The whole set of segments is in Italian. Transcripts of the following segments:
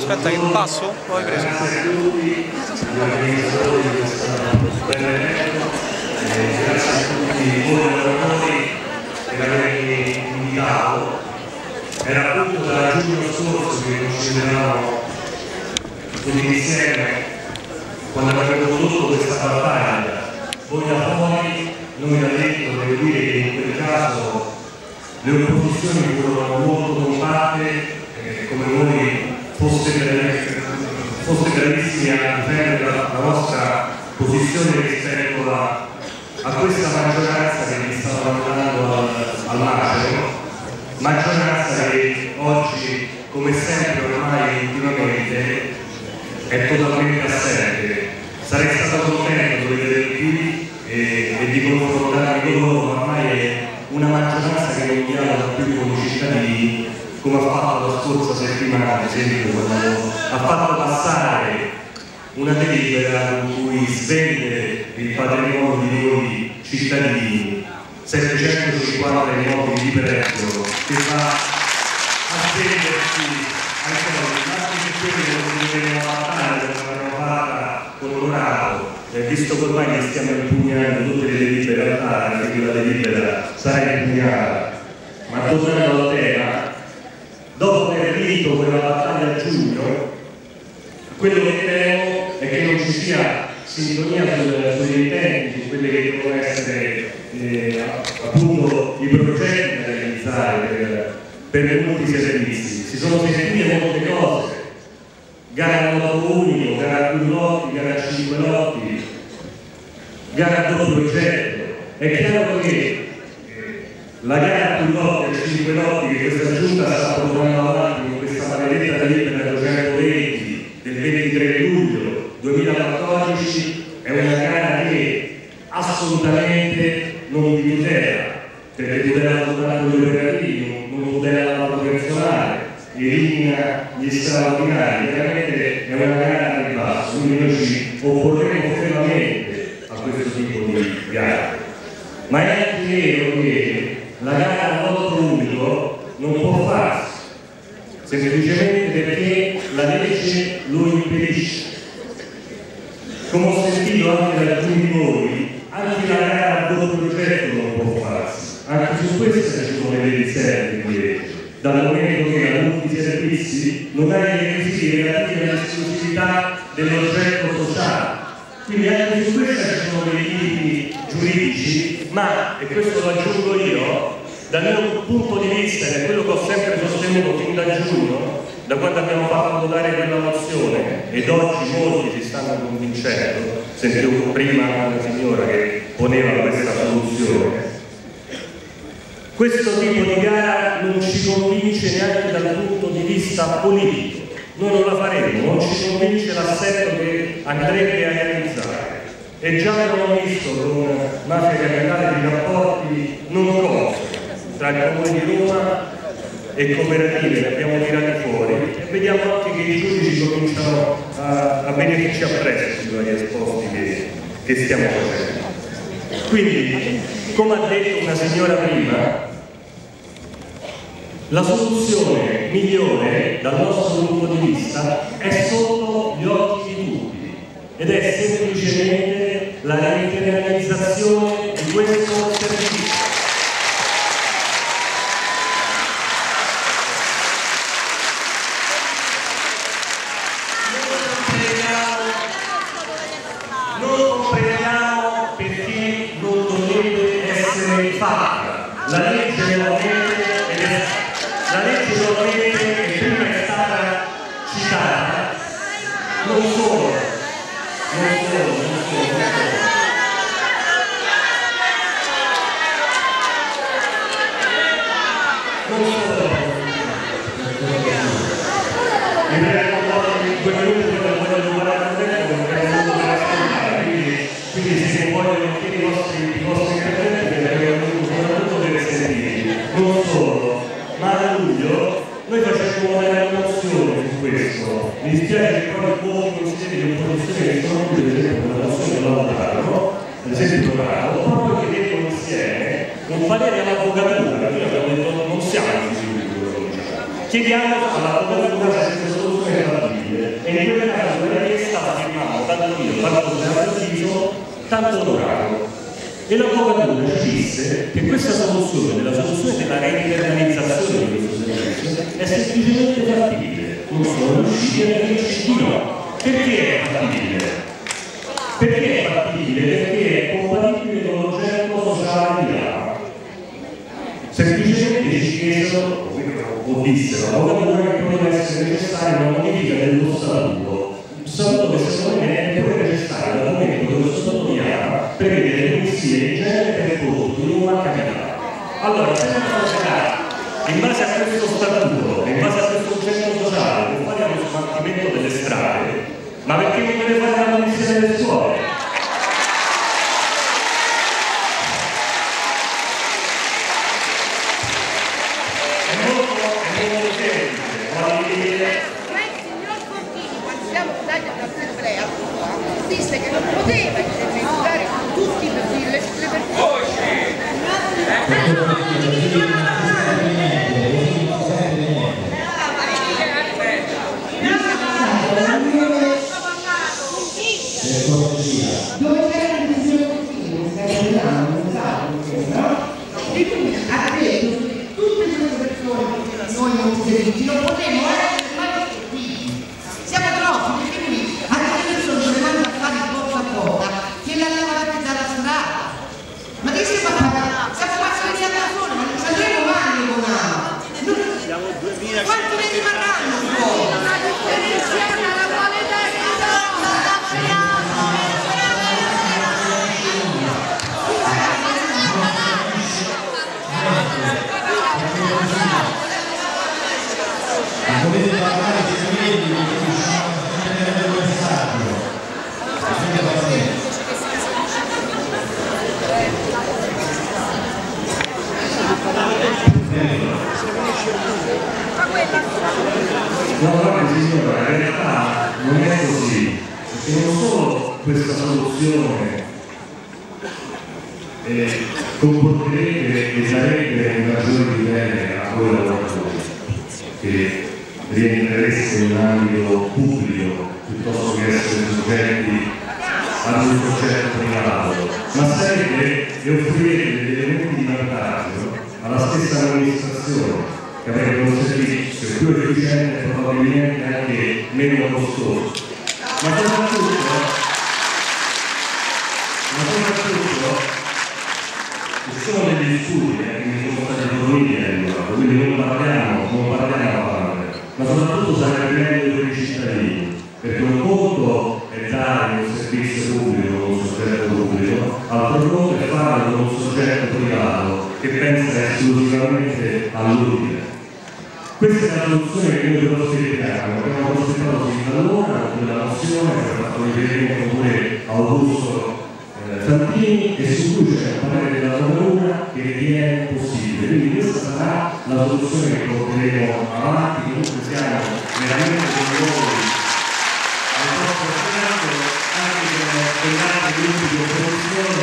Aspetta che passo, lo hai preso. Grazie a tutti gli organizzatori di questo bel evento, grazie a tutti voi lavoratori per avermi invitato. Era appunto da giugno scorso che non ci vedevamo tutti insieme quando abbiamo condotto questa battaglia. Voi da fuori, noi da dentro, devo dire che in quel caso le opposizioni furono molto compatte, come voi foste bravissimi a difendere la vostra posizione rispetto a questa maggioranza che vi stava andando al macero, maggioranza che oggi, come sempre ormai ultimamente, è totalmente assente. Sarei stato contento di vedervi qui e di confrontarmi con loro, ma ormai è una maggioranza che non dialoga più con i cittadini, come ha fatto la scorsa settimana, ad esempio, quando ha fatto passare una delibera in cui svende il patrimonio di noi cittadini, 750 immobili di pregio, che va a vendersi anche noi, anche quelli che non vengono a battaglia, che l'hanno fatta con onorato, visto che ormai ne stiamo impugnando tutte le delibere in realtà, anche quella delibera sarà impugnata. Ma tornando al tema, dopo aver vinto quella battaglia a giugno, quello che temo è che non ci sia sintonia sugli intenti, su quelli che devono essere appunto i progetti da realizzare per i multiservizi. Si sono sentite molte cose, gara a loto unico, gara a più lotti, gara a 5 lotti, gara a doppio progetto. È chiaro che la gara a più lotti e 5 lotti che questa giunta sta portando avanti con questa maledetta delibera 220 del 23 luglio 2014 è una gara che assolutamente non vi tutela, perché tutela soltanto gli operativi, non tutela la personale, elimina gli straordinari. Veramente è una gara al ribasso, quindi noi ci opporremo fermamente a questo tipo di gara. Ma è anche vero che la gara a voto unico non può farsi semplicemente perché la legge lo impedisce. Come ho sentito anche da alcuni di voi, anche la gara a voto progetto non può farsi. Anche su questo ci sono le riserve di legge, dal momento che la multiservizi non ha i requisiti relativi all'esclusività dell'oggetto sociale. Quindi anche su questo ci sono dei limiti giuridici, ma, e questo lo aggiungo io, dal mio punto di vista, che è quello che ho sempre sostenuto fin da giugno, da quando abbiamo fatto votare quella mozione, ed oggi molti si stanno convincendo, sentivo prima una signora che poneva questa soluzione, questo tipo di gara non ci convince neanche dal punto di vista politico. Noi non la faremo, non ci convince l'assetto che andrebbe a realizzare. E già abbiamo visto con Mafia Capitale di rapporti non consoni tra il Comune di Roma e cooperative, ne abbiamo tirati fuori e vediamo anche che i giudici cominciano a venirci appresso sui vari esposti che stiamo facendo. Quindi, come ha detto una signora prima, la soluzione migliore dal nostro punto di vista è sotto gli occhi di tutti ed è semplicemente la reinternalizzazione di questo servizio. Non comprendiamo perché non dovrebbe essere fatta. La legge lo prevede e prima è stata citata, non solo. Mi prego un po' di 2 minuti per voglio parlare con te, quindi se vogliono i vostri interventi perché soprattutto deve sentire. Non solo, ma a luglio noi facciamo una mozione su questo. Mi dispiace che poi molti consiglieri di opposizione che sono qui, ad esempio, una mozione non votarono, ad esempio Donato, proprio chiedendo insieme un parere all'avvocatura. Noi abbiamo detto non siamo sicuri di quello che diciamo. Chiediamo all'avvocatura se questa soluzione è fattibile. e in quel caso la richiesta la firmavo tanto io, tanto Giovanni, tanto Dorato. E l'avvocatura ci disse che questa soluzione, la soluzione della reinternalizzazione di questo servizio, è semplicemente fattibile. Non sono riusciti a dirci di no. Perché è fattibile? Perché è fattibile? Perché è compatibile con l'oggetto sociale di Milano. Semplicemente ci chiesero, o dissero, l'avvocatura che poteva essere necessaria una modifica dello statuto. Un statuto che secondo me è pure necessario dal momento che lo statuto di Milano prevede le pulizie in genere per il prodotto di una capitale. Allora, se una società in base a questo statuto, in base a questo oggetto sociale, può fare lo smaltimento delle strade, ma perché non deve fare la pulizia delle scuole? Disse che non poteva indemnizzare tutti le dove c'era il disegno e quindi ha detto che tutte queste persone noi non servizi non potremo essere mai effettivi. Siamo troppi, perché qui anche le persone se le vanno a fare di porta a porta che la lavate dalla strada. Ma che stiamo a fare? Siamo quasi 20 persone, ma non ci andremo mai con quanti ne rimarranno poi? Una differenziata alla qualità Volete parlare di famiglie che riusciamo a tenere il messaggio? No, guardi signora, in realtà non è così, perché non solo questa soluzione comporterebbe e sarebbe un ragione di bene a quella lavoratori che rientrerebbe in un ambito pubblico piuttosto che essere soggetti ad un progetto privato, ma sarebbe e offrirebbe degli elementi di vantaggio alla stessa amministrazione che avrebbe un servizio più efficiente e probabilmente anche meno costoso. Ma soprattutto ci sono degli studi che mi sono stati forniti a riguardo, quindi non parliamo a parte, ma soprattutto sarebbe meglio per i cittadini, perché un conto è dare un servizio pubblico con un soggetto pubblico, altro conto è farlo con un soggetto privato che pensa esclusivamente all'utile. Questa è la soluzione che noi però spieghiamo, abbiamo prospettato fin da allora con quella mozione che ha fatto riferimento pure a Augusto Santini e su cui c'è il parere della Procura che ritiene possibile. Quindi questa sarà la soluzione che porteremo avanti, comunque siamo veramente orgogliosi al nostro Senato, anche con gli altri gruppi di opposizione,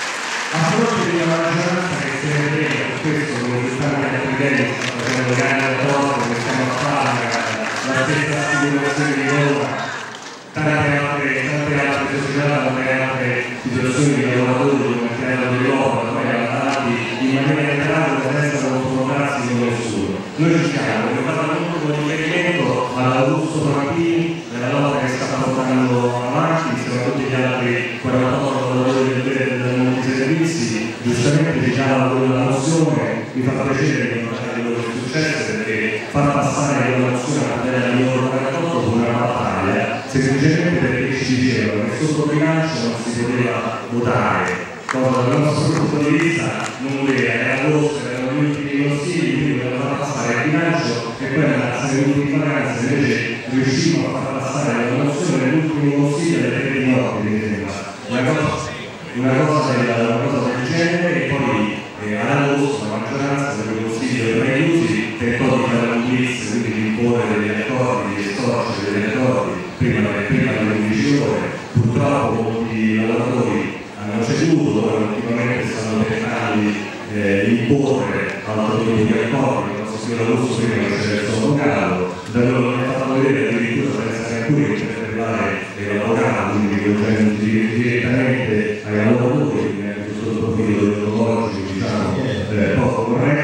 a fronte di una maggioranza che se ne frega, per questo come si stanno altri temi stanno facendo grande rapporto, che stiamo a fare la stessa assicurazione di Roma, tante altre società, tante altre situazioni di lavoratori come il piano dell'Europa, poi avanti in maniera entrata senza confrontarsi con nessuno. Noi ci siamo, abbiamo fatto molto con riferimento all'Augusto Frappini, nella lotta che sta portando avanti, insieme a tutti gli altri 48 lavoratori del multiservizi, giustamente diciamo quella mozione, mi fa piacere che non sia quello che è successo, perché far passare quella mozione a tutela di loro 48 fu una battaglia, semplicemente perché ci dicevano che sotto bilancio non si poteva votare, cosa dal nostro punto di vista non vera, era agosto, erano gli ultimi consigli, quindi doveva far passare il bilancio e poi andarsene tutti in vacanza, invece riuscimmo a far passare la mozione nell'ultimo consiglio alle 3 di notte, mi sembra. Una cosa del genere e poi ad agosto la maggioranza del consiglio dei chiusi tentò di fare un blitz, quindi di imporre degli accordi, di estorcere degli accordi prima dell'11 ore. Purtroppo molti lavoratori hanno ceduto, ora ultimamente stanno tentando di imporre altro tipo di accordi, non so se l'agosto prima che c'era il sottocaso, da loro mi ha fatto vedere addirittura senza neppure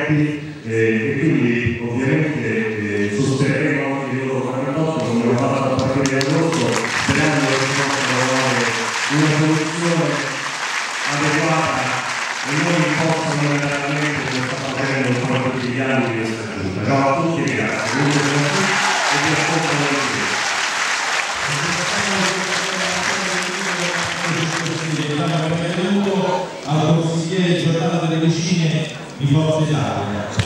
corretti e quindi ovviamente sosterremo anche il loro 48 come ho fatto a partire di agosto, sperando che si possa trovare una soluzione adeguata e non imposta unilateralmente come sta facendo il corpo degli anni di questa giunta. Ciao a tutti e grazie. E vi ascolto al consigliere giornata delle vicine di Forza Italia.